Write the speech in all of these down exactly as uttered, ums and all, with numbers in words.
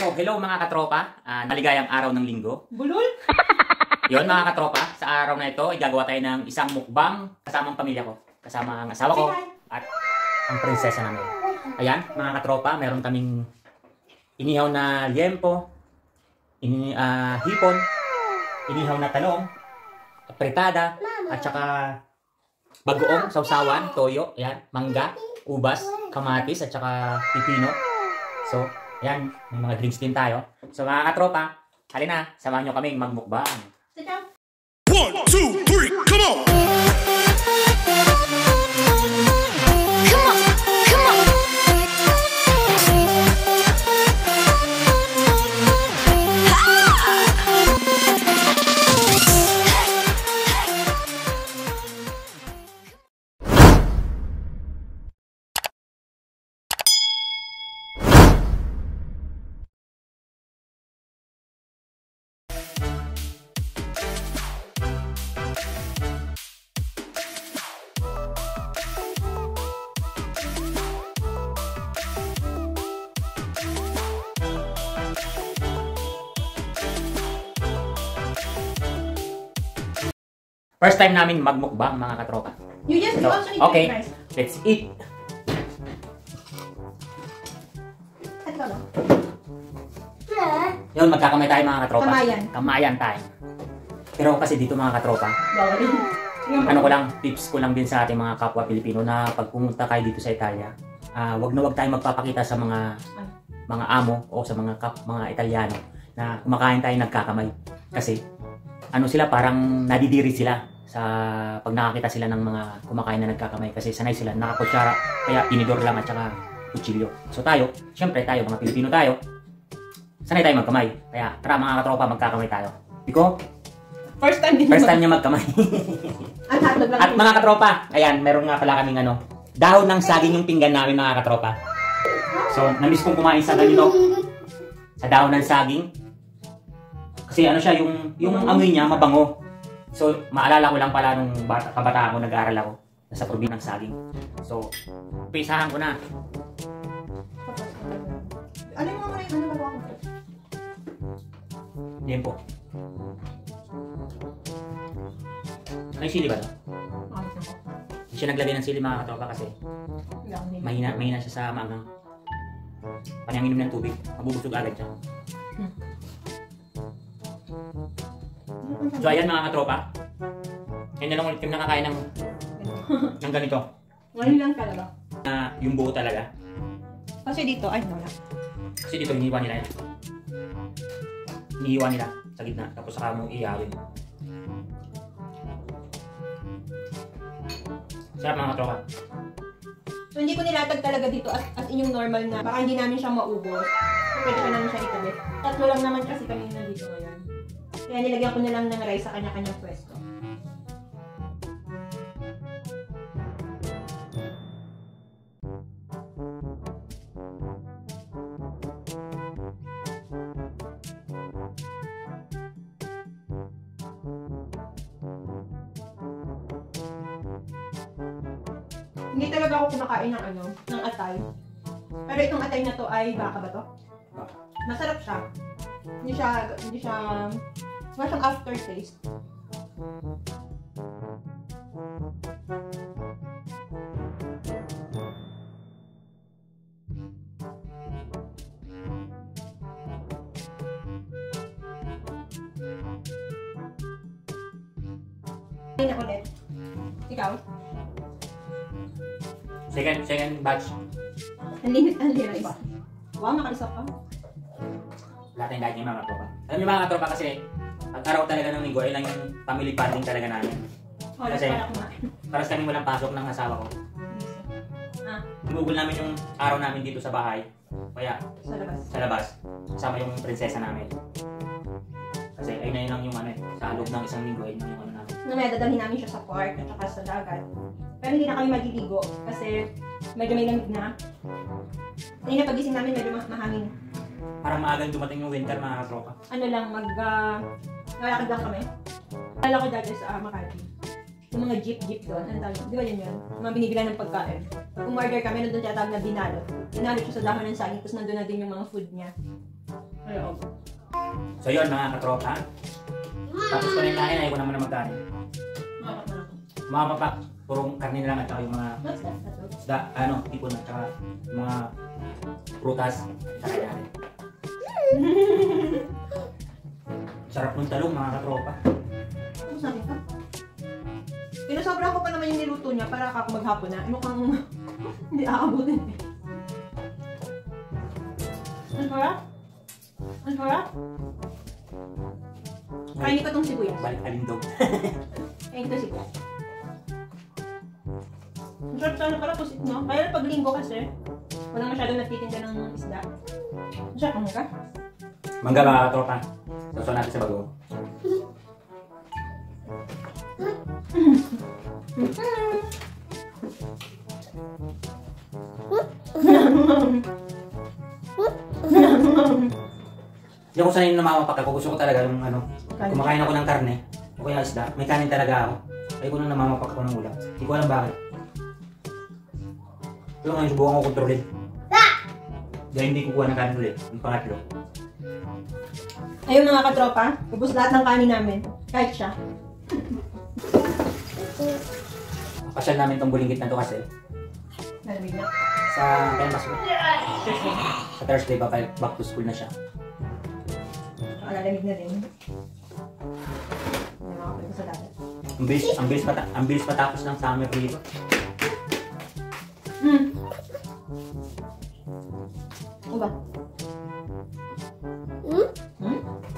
So, hello mga katropa. Uh, maligayang araw ng linggo. Bulol? Yun mga katropa, sa araw na ito, igagawa tayo ng isang mukbang kasama ang pamilya ko. Kasama ang asawa ko at ang prinsesa namin. Ayan, mga katropa, meron kaming inihaw na liempo, ini, uh, hipon, inihaw na talong, pritada, at saka bagoong, sausawan, toyo, ayan, mangga, ubas, kamatis, at saka pipino. So, ayan, may mga drinks din tayo. So mga katropa, halina, samahan nyo kaming magmukbang. One, two, three, come on! First time namin magmukbang mga katropa. You just So, also eat okay, rice. let's eat. At ikaw ba? Yun, magkakamay tayo mga katropa. Kamayan. Kamayan tayo. Pero kasi dito mga katropa, Bawal. ano ko lang, tips ko lang din sa ating mga kapwa Pilipino na pag pumunta kayo dito sa Italia, uh, wag na wag tayong magpapakita sa mga mga amo o sa mga kap, mga Italiano na kumakain tayo nagkakamay. Kasi ano sila, parang nadidiri sila sa pag nakakita sila ng mga kumakain na nagkakamay kasi sanay sila nakakutsara, kaya tinidor lang at saka kutsilyo. So tayo, syempre tayo mga Pilipino tayo, sanay tayo magkamay. Kaya tara mga katropa, magkakamay tayo. Biko, First time din first time niya magkamay. At hotdog lang. At mga katropa, ayan, meron nga pala kaming ano, dahon ng saging yung pinggan namin mga katropa. So, namiss kong kumain sa ganito, sa dahon ng saging. Kasi ano siya, yung, yung amoy niya mabango. So, maalala ko lang pala nung bata, kabataan ko, nag-aaral ako sa probinsya ng saging. So, umpisahan ko na. Ano yung mga ano nagawa ko? Yan po. May sili ba ito? Hindi siya naglagay ng sili mga katropa kasi mahina, mahina siya sa maangang. Panyanginom ng tubig, mabubusog agad siya. So ayan mga katropa, ngayon na lang ulit kami nakakain ng, ng ganito. Ngayon lang talaga. Na yung buo talaga. Kasi dito, ay wala. Kasi dito hiniwa nila yan. Hiniwa nila sa gitna, tapos saka mo iyawin. Sarap mga katropa. So hindi ko nilatag talaga dito as, as in yung normal na baka hindi namin siya maubos. So, pwede pa namin siya itabi. Tatlo lang naman kasi kami nandito ngayon. Kaya nilagyan ko na lang ng rice sa kanya-kanyang pwesto. Hindi talaga ako kumakain ng ano, ng atay. Pero itong atay na to ay baka ba to? Masarap siya. Hindi siya, hindi siya, wala siyang aftertaste. Ay na ulit. Ikaw? Second, second batch. Ang limit, ang lira iba. Wow, nakaisap ka. Lahat ng diet niya mga katropa. Alam niyo mga katropa kasi, ang araw talaga ng linggo ay lang yung family bonding talaga namin. Oras Kasi- para kumain. Para sa kami walang pasok ng asawa ko. Ah, Ginugol namin yung araw namin dito sa bahay. Kaya sa labas. sa labas, kasama yung prinsesa namin. Kasi ayun na yun lang yung ano eh, sa loob ng isang linggo, ayun lang yung ano namin. Namaya dadalhin namin siya sa park at saka sa dagat. Pero hindi na kami maliligo kasi medyo may lamig na. Kanina pagising namin medyo ma- mahangin. Parang maagang dumating yung winter mga katropa. Ano lang, mag... Uh, nalakad lang kami. Nalala ko dati sa uh, Makati. Yung mga jeep-jeep doon, ano tawag, di ba yun yun? Mga binibilan ng pagkain. Pag umorder kami, nandun tinatawag na binalot. Binalot siya sa dahon ng saging, tapos nandun na din yung mga food niya. Ayaw. So yun mga katropa. Tapos ko na yung kain, ayaw ko naman na magkain. Mapak na ako. Mga papak, purong karne na lang at saka yung mga What's that? Ano? isda, ano, tipon at saka yung mga prutas. Saka yan. Sarap ng talong mga katropa. Ano sabi ka? Pinasobra ko pa naman yung niluto niya para ako maghapon na. Mukhang hindi aabutin eh. Ang harap? Ang harap? Kainin ko tong sibuyas. Balik alindog. Kainin ko sibuyas. Ang sarap sana pala pusit, no? Kaya pag linggo kasi, walang masyadong nagtitinda ng isda. Ang sarap ang ka? Mangga mga katropa. Sausaw natin sa bago. Hindi ako sanay na mamapak ako. Gusto ko talaga yung ano, kumakain ako ng karne o kaya isda. May kanin talaga ako. Ayaw ko nang namamapak ako ng ulam. Hindi ko alam bakit. Pero ngayon subukan ko kontrolin. Dahil hindi kukuha ng kanin ulit. Yung pangatlo. Ayun mga katropa, ubos lahat ng kanin namin. Kahit siya. Pasyal namin itong bulinggit na to kasi Nalamig na. sa kaya mas sa Thursday pa back to school na siya. Nakalalamig na rin. Hindi makapag ko sa dagat. Ang bilis, ang bilis, pata, ang bilis patapos ng summer dito. Hmm. Ano ba? Hmm? Hmm?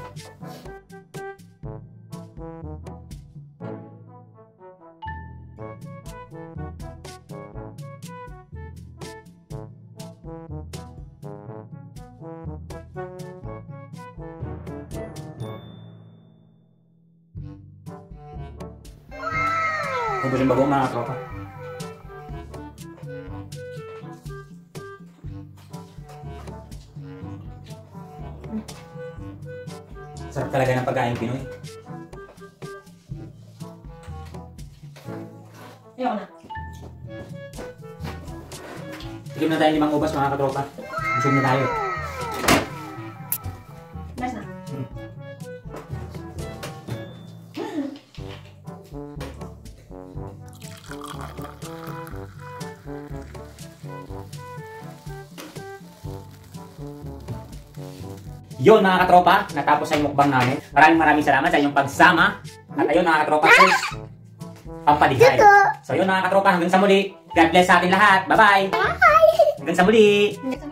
Ubus yung bagong mga tropa. Sarap talaga ng pagkain Pinoy. Ayoko na. Tigim na tayo limang ubas mga katropa. Busog na tayo. Last na. Hmm. Yun mga katropa, natapos ang mukbang namin. Maraming maraming salamat sa inyong pagsama. At ayun mga katropa, cheers! Pampaligay. So yun mga katropa, hanggang sa muli. God bless sa ating lahat. Bye-bye! Hanggang sa muli!